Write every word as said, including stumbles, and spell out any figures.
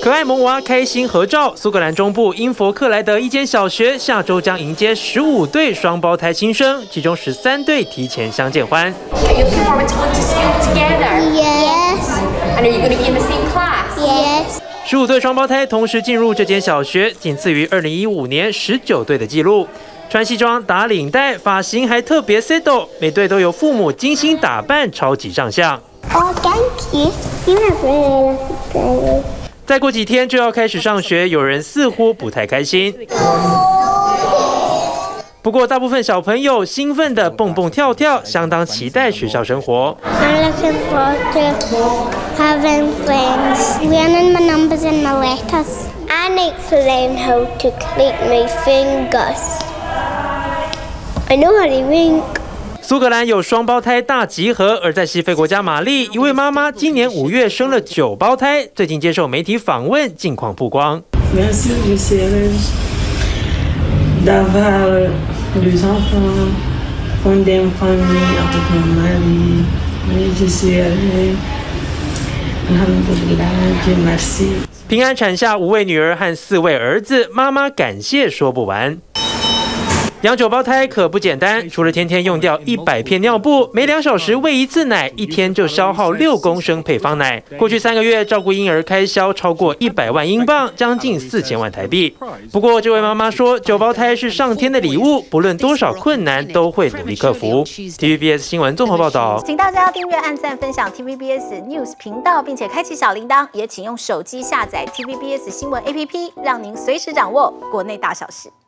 可爱萌娃开心合照。苏格兰中部因佛克莱德一间小学下周将迎接十五对双胞胎新生，其中十三对提前相见欢。 Are you looking forward to going to school together? Yes. And are you going to be in the same class? Yes. 十五对双胞胎同时进入这间小学，仅次于二零一五年十九对的纪录。穿西装、打领带，发型还特别 settle， 每对都由父母精心打扮，超级上相。 Oh, thank you. You have really lovely. 再过几天就要开始上学，有人似乎不太开心。不过，大部分小朋友兴奋地蹦蹦跳跳，相当期待学校生活。 I'm looking forward to having friends, learning my numbers and my letters. I need to learn how to click my fingers. I know how to wink. 苏格兰有双胞胎大集合，而在西非国家马利，一位妈妈今年五月生了九胞胎，最近接受媒体访问，近况曝光。 Merci, je suis heureuse d'avoir deux enfants, fonder une famille avec mon mari. Oui, je suis heureuse. Alhamdulillah, Dieu merci. 平安产下五位女儿和四位儿子，妈妈感谢说不完。养九胞胎可不简单，除了天天用掉一百片尿布，每两小时喂一次奶，一天就消耗六公升配方奶。过去三个月照顾婴儿开销超过一百万英镑，将近四千万台币。不过，这位妈妈说，九胞胎是上天的礼物，不论多少困难都会努力克服。T V B S 新闻综合报道， 请大家订阅、按赞、分享 T V B S News 频道，并且开启小铃铛，也请用手机下载 T V B S 新闻 A P P， 让您随时掌握国内大小事。